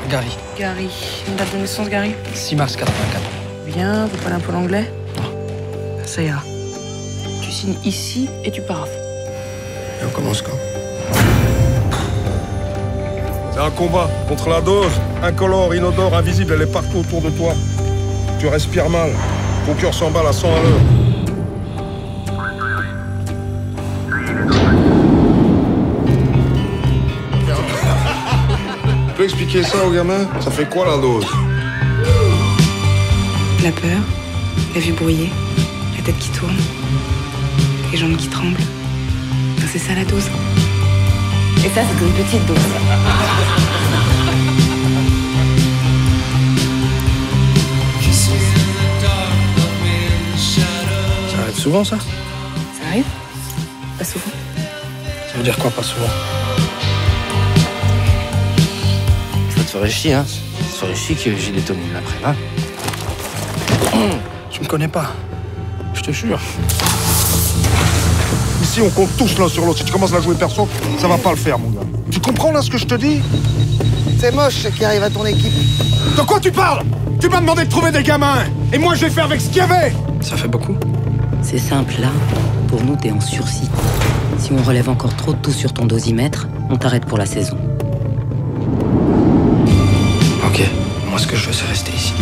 Gary. Gary. Une date de naissance, Gary? 6 mars 84. Bien, vous parlez un peu l'anglais? Non. Ça ira. Tu signes ici et tu pars. Et on commence quand? C'est un combat contre la dose. Incolore, inodore, invisible, elle est partout autour de toi. Tu respires mal. Ton cœur s'emballe à 100 à l'heure. Tu peux expliquer ça aux gamins? Ça fait quoi la dose? La peur, la vue brouillée, la tête qui tourne, les jambes qui tremblent. C'est ça la dose. Et ça, c'est une petite dose. Ça arrive souvent, ça? Ça arrive? Pas souvent. Ça veut dire quoi, pas souvent? Ça te ferait chier, hein? Ça te ferait chier que j'ai des tonnes l'après, hein? Tu me connais pas. Je te jure. Ici, on compte tous l'un sur l'autre. Si tu commences à jouer perso, ça va pas le faire, mon gars. Tu comprends, là, ce que je te dis? C'est moche ce qui arrive à ton équipe. De quoi tu parles? Tu m'as demandé de trouver des gamins. Et moi, je vais faire avec ce qu'il y avait. Ça fait beaucoup. C'est simple, là. Pour nous, t'es en sursis. Si on relève encore trop de tout sur ton dosimètre, on t'arrête pour la saison. Ok. Moi, ce que je veux, c'est rester ici.